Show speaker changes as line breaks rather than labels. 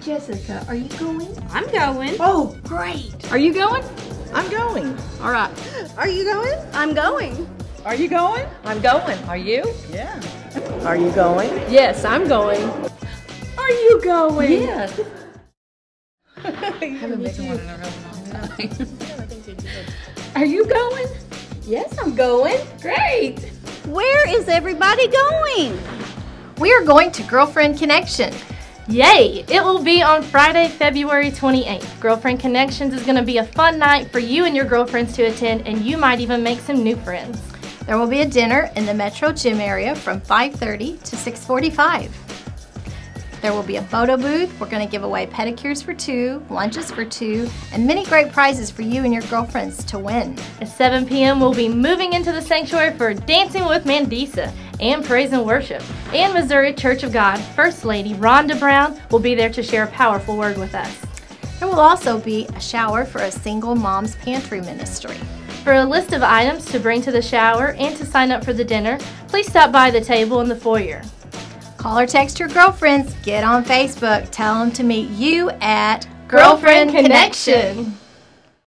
Jessica, are you going?
I'm going.
Oh, great.
Are you going?
I'm going.
All right.
Are you going?
I'm going.
Are you going?
I'm going. Are you?
Yeah. Are you going?
Yes, I'm going. Are you going?
Yes.
Haven't been to one in a really long time. Are you going? Yes, I'm going. Great.
Where is everybody going?
We are going to Girlfriend Connection.
Yay! It will be on Friday, February 28th. Girlfriend Connections is going to be a fun night for you and your girlfriends to attend, and you might even make some new friends.
There will be a dinner in the Metro Gym area from 5:30 to 6:45. There will be a photo booth. We're going to give away pedicures for 2, lunches for 2, and many great prizes for you and your girlfriends to win.
At 7 p.m., we'll be moving into the sanctuary for Dancing with Mandisa and Praise and Worship. And Missouri Church of God First Lady Rhonda Brown will be there to share a powerful word with us.
There will also be a shower for a single mom's pantry ministry.
For a list of items to bring to the shower and to sign up for the dinner, please stop by the table in the foyer.
Call or text your girlfriends. Get on Facebook. Tell them to meet you at
Girlfriend Connection.